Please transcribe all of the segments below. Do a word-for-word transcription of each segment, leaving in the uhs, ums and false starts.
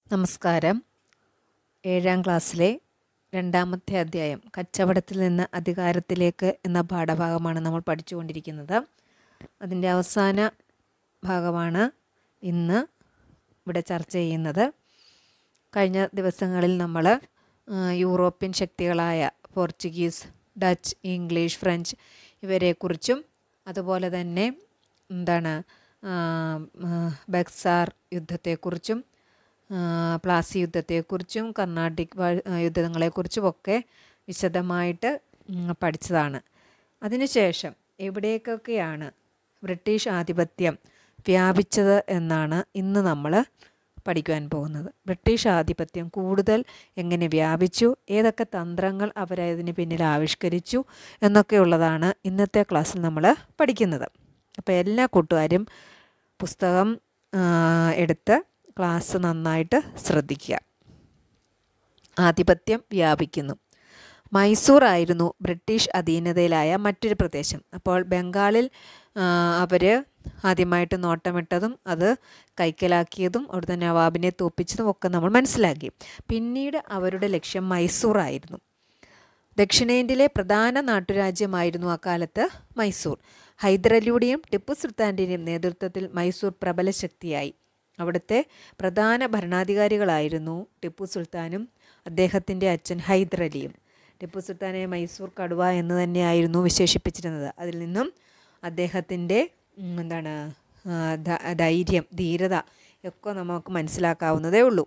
നമസ്കാരം. ഏഴാം ക്ലാസ്സിലെ രണ്ടാമത്തെ അധ്യായം കച്ചവടത്തിൽ നിന്ന് അധികാരത്തിലേക്ക് എന്ന പാഠഭാഗമാണ് നമ്മൾ പഠിച്ചുകൊണ്ടിരിക്കുന്നത്. അതിൻ്റെ അവസാന ഭാഗമാണ് ഇന്ന് ഇവിടെ ചർച്ച ചെയ്യുന്നത്. കഴിഞ്ഞ ദിവസങ്ങളിൽ നമ്മൾ യൂറോപ്യൻ ശക്തികളായ പോർച്ചുഗീസ്, ഡച്ച്, ഇംഗ്ലീഷ്, ഫ്രഞ്ച് ഇവരെക്കുറിച്ചും അതുപോലെ തന്നെ എന്താണ് ബക്സാർ യുദ്ധത്തെക്കുറിച്ചും പ്ലാസി യുദ്ധത്തെക്കുറിച്ചും കർണാട്ടിക് യുദ്ധങ്ങളെക്കുറിച്ചുമൊക്കെ വിശദമായിട്ട് പഠിച്ചതാണ്. അതിനുശേഷം എവിടേക്കൊക്കെയാണ് ബ്രിട്ടീഷ് ആധിപത്യം വ്യാപിച്ചത് എന്നാണ് ഇന്ന് നമ്മൾ പഠിക്കുവാൻ പോകുന്നത്. ബ്രിട്ടീഷ് ആധിപത്യം കൂടുതൽ എങ്ങനെ വ്യാപിച്ചു, ഏതൊക്കെ തന്ത്രങ്ങൾ അവരതിന് പിന്നിൽ ആവിഷ്കരിച്ചു എന്നൊക്കെയുള്ളതാണ് ഇന്നത്തെ ക്ലാസ്സിൽ നമ്മൾ പഠിക്കുന്നത്. അപ്പോൾ എല്ലാ കൂട്ടുകാരും പുസ്തകം എടുത്ത് ക്ലാസ് നന്നായിട്ട് ശ്രദ്ധിക്കുക. ആധിപത്യം വ്യാപിക്കുന്നു. മൈസൂർ ആയിരുന്നു ബ്രിട്ടീഷ് അധീനതയിലായ മറ്റൊരു പ്രദേശം. അപ്പോൾ ബംഗാളിൽ അവർ ആദ്യമായിട്ട് നോട്ടമിട്ടതും അത് കൈക്കലാക്കിയതും അവിടുത്തെ നവാബിനെ തോൽപ്പിച്ചതും ഒക്കെ നമ്മൾ മനസ്സിലാക്കി. പിന്നീട് അവരുടെ ലക്ഷ്യം മൈസൂർ ആയിരുന്നു. ദക്ഷിണേന്ത്യയിലെ പ്രധാന നാട്ടുരാജ്യമായിരുന്നു അക്കാലത്ത് മൈസൂർ. ഹൈദരലിയുടെയും ടിപ്പു സുൽത്താൻ്റെയും നേതൃത്വത്തിൽ മൈസൂർ പ്രബല ശക്തിയായി. അവിടുത്തെ പ്രധാന ഭരണാധികാരികളായിരുന്നു ടിപ്പു സുൽത്താനും അദ്ദേഹത്തിൻ്റെ അച്ഛൻ ഹൈദരലിയും. ടിപ്പു സുൽത്താനെ മൈസൂർ കടുവ എന്ന് തന്നെയായിരുന്നു വിശേഷിപ്പിച്ചിരുന്നത്. അതിൽ നിന്നും അദ്ദേഹത്തിൻ്റെ എന്താണ് ധൈര്യം, ധീരത ഒക്കെ നമുക്ക് മനസ്സിലാക്കാവുന്നതേ ഉള്ളൂ.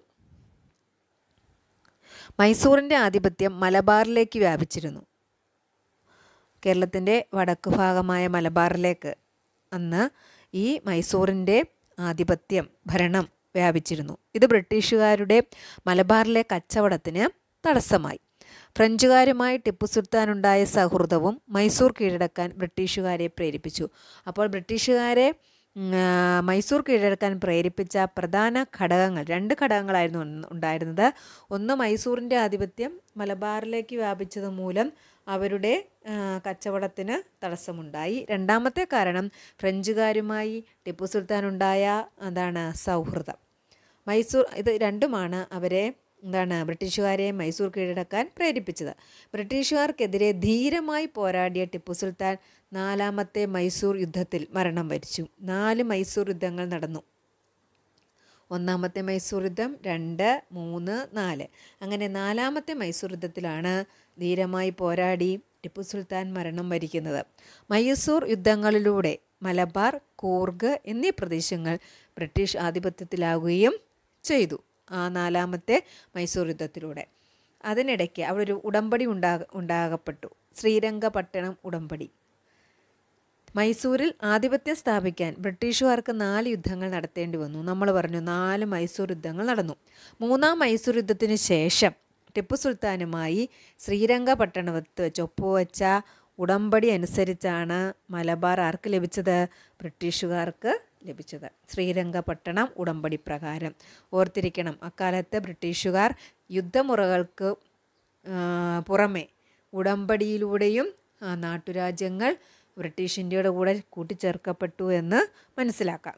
മൈസൂറിൻ്റെ ആധിപത്യം മലബാറിലേക്ക് വ്യാപിച്ചിരുന്നു. കേരളത്തിൻ്റെ വടക്ക് ഭാഗമായ മലബാറിലേക്ക് അന്ന് ഈ മൈസൂറിൻ്റെ ആധിപത്യം, ഭരണം വ്യാപിച്ചിരുന്നു. ഇത് ബ്രിട്ടീഷുകാരുടെ മലബാറിലെ കച്ചവടത്തിന് തടസ്സമായി. ഫ്രഞ്ചുകാരുമായി ടിപ്പു സുൽത്താനുണ്ടായ സൗഹൃദവും മൈസൂർ കീഴടക്കാൻ ബ്രിട്ടീഷുകാരെ പ്രേരിപ്പിച്ചു. അപ്പോൾ ബ്രിട്ടീഷുകാരെ മൈസൂർ കീഴടക്കാൻ പ്രേരിപ്പിച്ച പ്രധാന ഘടകങ്ങൾ, രണ്ട് ഘടകങ്ങളായിരുന്നു ഉണ്ടായിരുന്നത്. ഒന്ന്, മൈസൂറിൻ്റെ ആധിപത്യം മലബാറിലേക്ക് വ്യാപിച്ചത് മൂലം അവരുടെ കച്ചവടത്തിന് തടസ്സമുണ്ടായി. രണ്ടാമത്തെ കാരണം ഫ്രഞ്ചുകാരുമായി ടിപ്പു സുൽത്താനുണ്ടായ എന്താണ് സൗഹൃദം. മൈസൂർ ഇത് രണ്ടുമാണ് അവരെ എന്താണ് ബ്രിട്ടീഷുകാരെ മൈസൂർ കീഴടക്കാൻ പ്രേരിപ്പിച്ചത്. ബ്രിട്ടീഷുകാർക്കെതിരെ ധീരമായി പോരാടിയ ടിപ്പു സുൽത്താൻ നാലാമത്തെ മൈസൂർ യുദ്ധത്തിൽ മരണം വരിച്ചു. നാല് മൈസൂർ യുദ്ധങ്ങൾ നടന്നു. ഒന്നാമത്തെ മൈസൂർ യുദ്ധം, രണ്ട്, മൂന്ന്, നാല്. അങ്ങനെ നാലാമത്തെ മൈസൂർ യുദ്ധത്തിലാണ് ധീരമായി പോരാടി ടിപ്പു സുൽത്താൻ മരണം വരിക്കുന്നത്. മൈസൂർ യുദ്ധങ്ങളിലൂടെ മലബാർ, കൂർഗ് എന്നീ പ്രദേശങ്ങൾ ബ്രിട്ടീഷ് ആധിപത്യത്തിലാവുകയും ചെയ്തു. ആ നാലാമത്തെ മൈസൂർ യുദ്ധത്തിലൂടെ അതിനിടയ്ക്ക് അവിടെ ഒരു ഉടമ്പടി ഉണ്ടാ ഉണ്ടാകപ്പെട്ടു ശ്രീരംഗപട്ടണം ഉടമ്പടി. മൈസൂരിൽ ആധിപത്യം സ്ഥാപിക്കാൻ ബ്രിട്ടീഷുകാർക്ക് നാല് യുദ്ധങ്ങൾ നടത്തേണ്ടി വന്നു. നമ്മൾ പറഞ്ഞു നാല് മൈസൂർ യുദ്ധങ്ങൾ നടന്നു. മൂന്നാം മൈസൂർ യുദ്ധത്തിന് ശേഷം ടിപ്പു സുൽത്താനുമായി ശ്രീരംഗപട്ടണത്ത് വെച്ച് ഒപ്പുവെച്ച ഉടമ്പടി അനുസരിച്ചാണ് മലബാർ ആർക്ക് ലഭിച്ചത്? ബ്രിട്ടീഷുകാർക്ക് ലഭിച്ചത്. ശ്രീരംഗപട്ടണം ഉടമ്പടി പ്രകാരം. ഓർത്തിരിക്കണം, അക്കാലത്ത് ബ്രിട്ടീഷുകാർ യുദ്ധമുറകൾക്ക് പുറമെ ഉടമ്പടിയിലൂടെയും നാട്ടുരാജ്യങ്ങൾ ബ്രിട്ടീഷ് ഇന്ത്യയുടെ കൂടെ കൂട്ടിച്ചേർക്കപ്പെട്ടു എന്ന് മനസ്സിലാക്കാം.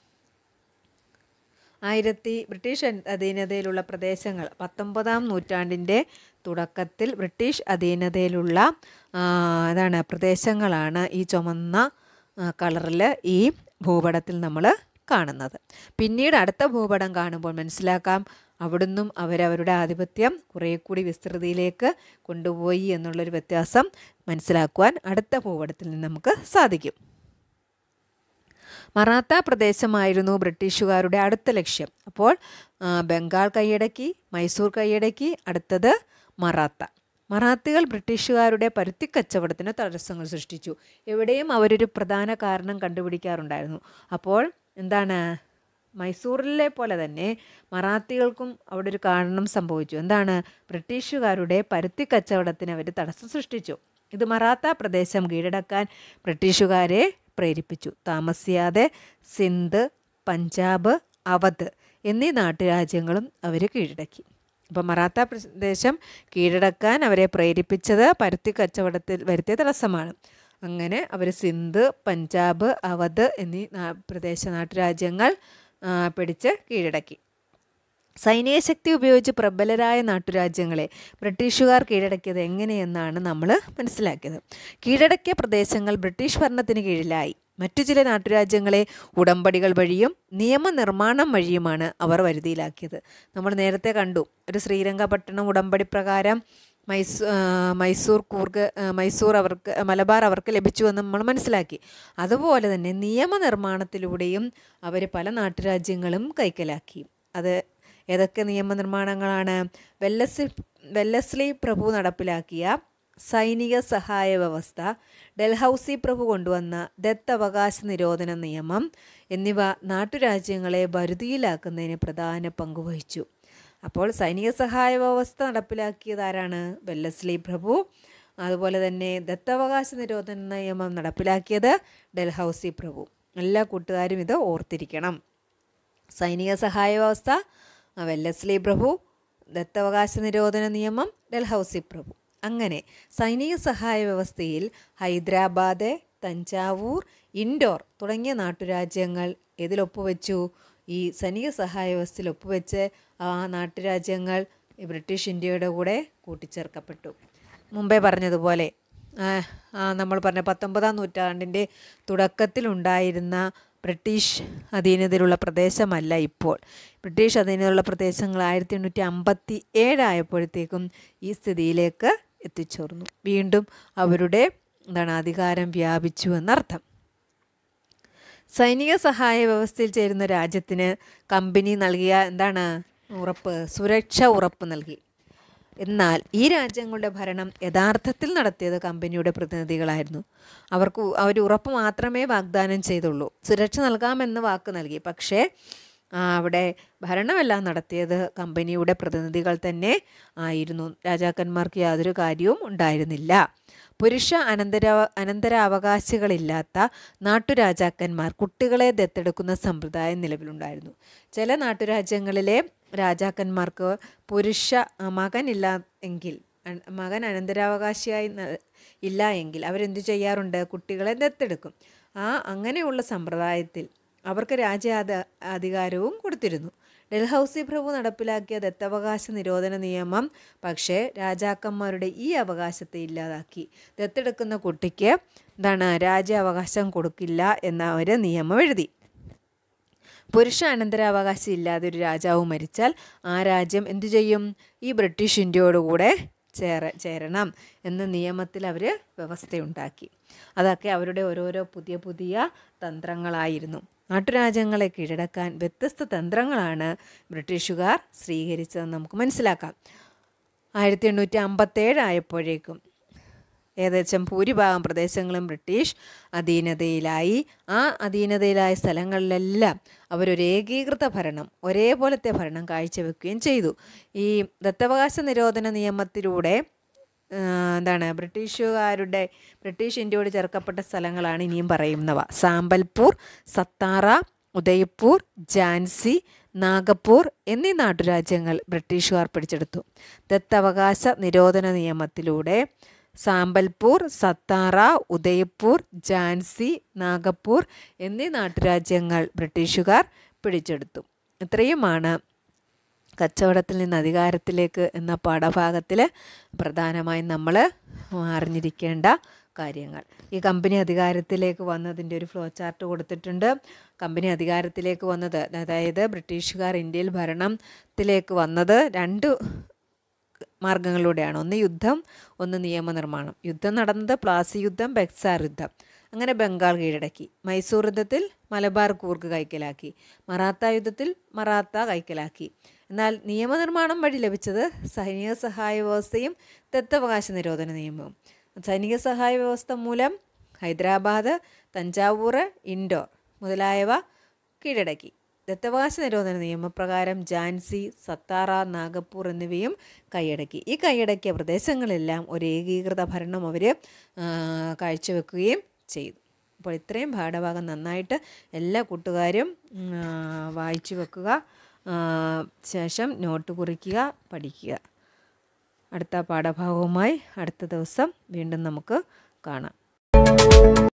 ആയിരത്തി ബ്രിട്ടീഷ് അധീനതയിലുള്ള പ്രദേശങ്ങൾ പത്തൊമ്പതാം നൂറ്റാണ്ടിൻ്റെ തുടക്കത്തിൽ ബ്രിട്ടീഷ് അധീനതയിലുള്ള അതാണ് പ്രദേശങ്ങളാണ് ഈ ചുമന്ന കളറിൽ ഈ ഭൂപടത്തിൽ നമ്മൾ കാണുന്നത്. പിന്നീട് അടുത്ത ഭൂപടം കാണുമ്പോൾ മനസ്സിലാക്കാം അവിടുന്നും അവരവരുടെ ആധിപത്യം കുറേ കൂടി വിസ്തൃതിയിലേക്ക് കൊണ്ടുപോയി എന്നുള്ളൊരു വ്യത്യാസം മനസ്സിലാക്കുവാൻ അടുത്ത ഭൂപടത്തിൽ നിന്ന് നമുക്ക് സാധിക്കും. മറാത്ത പ്രദേശമായിരുന്നു ബ്രിട്ടീഷുകാരുടെ അടുത്ത ലക്ഷ്യം. അപ്പോൾ ബംഗാൾ കൈയടക്കി, മൈസൂർ കൈയടക്കി, അടുത്തത് മറാത്ത. മറാത്തികൾ ബ്രിട്ടീഷുകാരുടെ പരുത്തി കച്ചവടത്തിന് തടസ്സങ്ങൾ സൃഷ്ടിച്ചു. എവിടെയും അവരൊരു പ്രധാന കാരണം കണ്ടുപിടിക്കാറുണ്ടായിരുന്നു. അപ്പോൾ എന്താണ്, മൈസൂറിലെ പോലെ തന്നെ മറാത്തികൾക്കും അവിടെ ഒരു കാരണം സംഭവിച്ചു. എന്താണ്, ബ്രിട്ടീഷുകാരുടെ പരുത്തി കച്ചവടത്തിന് അവർ തടസ്സം സൃഷ്ടിച്ചു. ഇത് മറാത്ത പ്രദേശം കീഴടക്കാൻ ബ്രിട്ടീഷുകാരെ പ്രേരിപ്പിച്ചു. താമസിയാതെ സിന്ധ്, പഞ്ചാബ്, അവധ് എന്നീ നാട്ടുരാജ്യങ്ങളും അവർ കീഴടക്കി. അപ്പോൾ മറാത്ത പ്രദേശം കീഴടക്കാൻ അവരെ പ്രേരിപ്പിച്ചത് പരുത്തി കച്ചവടത്തിൽ വരുത്തിയ തടസ്സമാണ്. അങ്ങനെ അവർ സിന്ധ്, പഞ്ചാബ്, അവധ് എന്നീ പ്രദേശ നാട്ടുരാജ്യങ്ങൾ പിടിച്ച് കീഴടക്കി. സൈനിക ശക്തി ഉപയോഗിച്ച് പ്രബലരായ നാട്ടുരാജ്യങ്ങളെ ബ്രിട്ടീഷുകാർ കീഴടക്കിയത് എങ്ങനെയെന്നാണ് നമ്മൾ മനസ്സിലാക്കിയത്. കീഴടക്കിയ പ്രദേശങ്ങൾ ബ്രിട്ടീഷ് ഭരണത്തിന് കീഴിലായി. മറ്റു ചില നാട്ടുരാജ്യങ്ങളെ ഉടമ്പടികൾ വഴിയും നിയമനിർമ്മാണം വഴിയുമാണ് അവർ വരുതിയിലാക്കിയത്. നമ്മൾ നേരത്തെ കണ്ടു, ഒരു ശ്രീരംഗപട്ടണം ഉടമ്പടി പ്രകാരം മൈസൂ മൈസൂർ കൂർഗ് മൈസൂർ അവർക്ക് മലബാർ അവർക്ക് ലഭിച്ചുവെന്ന് നമ്മൾ മനസ്സിലാക്കി. അതുപോലെ തന്നെ നിയമനിർമ്മാണത്തിലൂടെയും അവർ പല നാട്ടുരാജ്യങ്ങളും കൈക്കലാക്കി. അത് ഏതൊക്കെ നിയമനിർമ്മാണങ്ങളാണ്? വെല്ലസ്ലി വെല്ലസ്ലി പ്രഭു നടപ്പിലാക്കിയ സൈനിക സഹായ വ്യവസ്ഥ, ഡൽഹൌസി പ്രഭു കൊണ്ടുവന്ന ദത്തവകാശ നിരോധന നിയമം എന്നിവ നാട്ടുരാജ്യങ്ങളെ വരുതിയിലാക്കുന്നതിന് പ്രധാന പങ്കുവഹിച്ചു. അപ്പോൾ സൈനിക സഹായ വ്യവസ്ഥ നടപ്പിലാക്കിയത് ആരാണ്? വെല്ലസ്ലി പ്രഭു. അതുപോലെ തന്നെ ദത്തവകാശ നിരോധന നിയമം നടപ്പിലാക്കിയത് ഡൽഹൌസി പ്രഭു. എല്ലാ കൂട്ടുകാരും ഇത് ഓർത്തിരിക്കണം. സൈനിക സഹായ വ്യവസ്ഥ വെല്ലസ്ലി പ്രഭു, ദത്തവകാശ നിരോധന നിയമം ഡൽഹൌസി പ്രഭു. അങ്ങനെ സൈനിക സഹായ വ്യവസ്ഥയിൽ ഹൈദരാബാദ്, തഞ്ചാവൂർ, ഇൻഡോർ തുടങ്ങിയ നാട്ടുരാജ്യങ്ങൾ ഇതിലൊപ്പുവെച്ചു. ഈ സൈനിക സഹായ വ്യവസ്ഥയിൽ ഒപ്പുവെച്ച് ആ നാട്ടുരാജ്യങ്ങൾ ബ്രിട്ടീഷ് ഇന്ത്യയുടെ കൂടെ കൂട്ടിച്ചേർക്കപ്പെട്ടു. മുമ്പേ പറഞ്ഞതുപോലെ നമ്മൾ പറഞ്ഞ പത്തൊമ്പതാം നൂറ്റാണ്ടിൻ്റെ തുടക്കത്തിലുണ്ടായിരുന്ന ബ്രിട്ടീഷ് അധീനതയിലുള്ള പ്രദേശമല്ല ഇപ്പോൾ. ബ്രിട്ടീഷ് അധീനതയിലുള്ള പ്രദേശങ്ങൾ ആയിരത്തി എണ്ണൂറ്റി അമ്പത്തി ഏഴായപ്പോഴത്തേക്കും ഈ സ്ഥിതിയിലേക്ക് എത്തിച്ചേർന്നു. വീണ്ടും അവരുടെ എന്താണ് അധികാരം വ്യാപിച്ചു എന്നർത്ഥം. സൈനിക സഹായ വ്യവസ്ഥയിൽ ചേരുന്ന രാജ്യത്തിന് കമ്പനി നൽകിയ എന്താണ് ഉറപ്പ്? സുരക്ഷ ഉറപ്പ് നൽകി. എന്നാൽ ഈ രാജ്യങ്ങളുടെ ഭരണം യഥാർത്ഥത്തിൽ നടത്തിയത് കമ്പനിയുടെ പ്രതിനിധികളായിരുന്നു. അവർക്ക് അവർ ഉറപ്പ് മാത്രമേ വാഗ്ദാനം ചെയ്തുള്ളൂ. സുരക്ഷ നൽകാമെന്ന് വാക്ക് നൽകി. പക്ഷേ അവിടെ ഭരണമെല്ലാം നടത്തിയത് കമ്പനിയുടെ പ്രതിനിധികൾ തന്നെ ആയിരുന്നു. രാജാക്കന്മാർക്ക് യാതൊരു കാര്യവും ഉണ്ടായിരുന്നില്ല. പുരുഷ അനന്തര അനന്തരാവകാശികളില്ലാത്ത നാട്ടുരാജാക്കന്മാർ കുട്ടികളെ ദത്തെടുക്കുന്ന സമ്പ്രദായം നിലവിലുണ്ടായിരുന്നു. ചില നാട്ടുരാജ്യങ്ങളിലെ രാജാക്കന്മാർക്ക് പുരുഷ മകനില്ല എങ്കിൽ മകൻ അനന്തരാവകാശിയായി ഇല്ല എങ്കിൽ അവരെന്തു ചെയ്യാറുണ്ട്? കുട്ടികളെ ദത്തെടുക്കും. ആ അങ്ങനെയുള്ള സമ്പ്രദായത്തിൽ അവർക്ക് രാജ്യാധ അധികാരവും കൊടുത്തിരുന്നു. ഡൽഹൌസി പ്രഭു നടപ്പിലാക്കിയ ദത്തവകാശ നിരോധന നിയമം പക്ഷേ രാജാക്കന്മാരുടെ ഈ അവകാശത്തെ ഇല്ലാതാക്കി. ദത്തെടുക്കുന്ന കുട്ടിക്ക് എന്താണ് രാജ്യാവകാശം കൊടുക്കില്ല എന്ന ഒരു നിയമം എഴുതി. പുരുഷ അനന്തരാവകാശം ഇല്ലാതെ ഒരു രാജാവ് മരിച്ചാൽ ആ രാജ്യം എന്തു ചെയ്യും? ഈ ബ്രിട്ടീഷ് ഇന്ത്യയോടുകൂടെ ചേര ചേരണം എന്ന നിയമത്തിൽ അവർ വ്യവസ്ഥയുണ്ടാക്കി. അതൊക്കെ അവരുടെ ഓരോരോ പുതിയ പുതിയ തന്ത്രങ്ങളായിരുന്നു. നാട്ടുരാജ്യങ്ങളെ കീഴടക്കാൻ വ്യത്യസ്ത തന്ത്രങ്ങളാണ് ബ്രിട്ടീഷുകാർ സ്വീകരിച്ചതെന്ന് നമുക്ക് മനസ്സിലാക്കാം. ആയിരത്തി എണ്ണൂറ്റി അമ്പത്തേഴ് ആയപ്പോഴേക്കും ഏകദേശം ഭൂരിഭാഗം പ്രദേശങ്ങളും ബ്രിട്ടീഷ് അധീനതയിലായി. ആ അധീനതയിലായ സ്ഥലങ്ങളിലെല്ലാം അവരൊരു ഏകീകൃത ഭരണം, ഒരേപോലത്തെ ഭരണം കാഴ്ചവെക്കുകയും ചെയ്തു. ഈ ദത്തവകാശ നിരോധന നിയമത്തിലൂടെ എന്താണ് ബ്രിട്ടീഷുകാരുടെ ബ്രിട്ടീഷ് ഇന്ത്യയോട് ചേർക്കപ്പെട്ട സ്ഥലങ്ങളാണ് ഇനിയും പറയുന്നവ. സാമ്പൽപൂർ, സത്താറ, ഉദയ്പൂർ, ഝാൻസി, നാഗപ്പൂർ എന്നീ നാട്ടുരാജ്യങ്ങൾ ബ്രിട്ടീഷുകാർ പിടിച്ചെടുത്തു. ദത്തവകാശ നിരോധന നിയമത്തിലൂടെ സാമ്പൽപൂർ, സത്താറ, ഉദയ്പൂർ, ഝാൻസി, നാഗപ്പൂർ എന്നീ നാട്ടുരാജ്യങ്ങൾ ബ്രിട്ടീഷുകാർ പിടിച്ചെടുത്തു. ഇത്രയുമാണ് കച്ചവടത്തിൽ നിന്ന് അധികാരത്തിലേക്ക് എന്ന പാഠഭാഗത്തിൽ പ്രധാനമായും നമ്മൾ അറിഞ്ഞിരിക്കേണ്ട കാര്യങ്ങൾ. ഈ കമ്പനി അധികാരത്തിലേക്ക് വന്നതിൻ്റെ ഒരു ഫ്ലോ ചാർട്ട് കൊടുത്തിട്ടുണ്ട്. കമ്പനി അധികാരത്തിലേക്ക് വന്നത്, അതായത് ബ്രിട്ടീഷുകാർ ഇന്ത്യയിൽ ഭരണത്തിലേക്ക് വന്നത് രണ്ട് മാർഗങ്ങളിലൂടെയാണ്. ഒന്ന് യുദ്ധം, ഒന്ന് നിയമനിർമ്മാണം. യുദ്ധം നടന്നത് പ്ലാസി യുദ്ധം, ബക്സാർ യുദ്ധം. അങ്ങനെ ബംഗാൾ കീഴടക്കി. മൈസൂർ യുദ്ധത്തിൽ മലബാർ കൂർഗ് കൈക്കലാക്കി. മറാത്ത യുദ്ധത്തിൽ മറാത്ത കൈക്കലാക്കി. എന്നാൽ നിയമനിർമ്മാണം വഴി ലഭിച്ചത് സൈനിക സഹായ വ്യവസ്ഥയും ദത്തവകാശ നിരോധന നിയമവും. സൈനിക സഹായ വ്യവസ്ഥ മൂലം ഹൈദരാബാദ്, തഞ്ചാവൂർ, ഇൻഡോർ മുതലായവ കീഴടക്കി. ദത്തവകാശ നിരോധന നിയമപ്രകാരം ഝാൻസി, സത്താറ, നാഗപ്പൂർ എന്നിവയും കൈയടക്കി. ഈ കൈയടക്കിയ പ്രദേശങ്ങളെല്ലാം ഒരു ഏകീകൃത ഭരണം അവർ കാഴ്ചവെക്കുകയും ചെയ്തു. അപ്പോൾ ഇത്രയും പാഠഭാഗം നന്നായിട്ട് എല്ലാ കൂട്ടുകാരും വായിച്ചു വെക്കുക. ശേഷം നോട്ട് കുറിക്കുക, പഠിക്കുക. അടുത്ത പാഠഭാഗവുമായി അടുത്ത ദിവസം വീണ്ടും നമുക്ക് കാണാം.